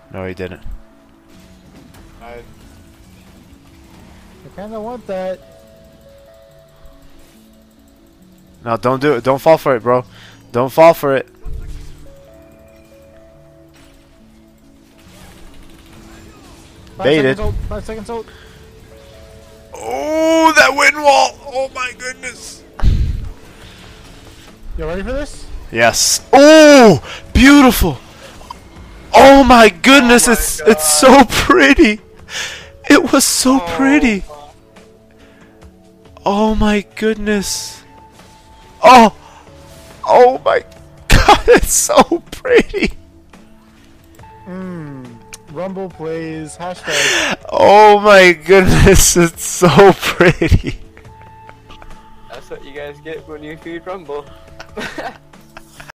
No, he didn't. I kind of want that. No, don't do it. Don't fall for it, bro. Don't fall for it. 5 Baited. seconds ult. 5 seconds ult. Oh, that wind wall! Oh my goodness. You ready for this? Yes. Oh, beautiful. Oh my goodness, Oh my it's so pretty. It was so pretty. Oh my goodness. Oh. Oh my god, it's so pretty. Rumble plays hashtag. Oh my goodness, it's so pretty. That's what you guys get when you feed Rumble.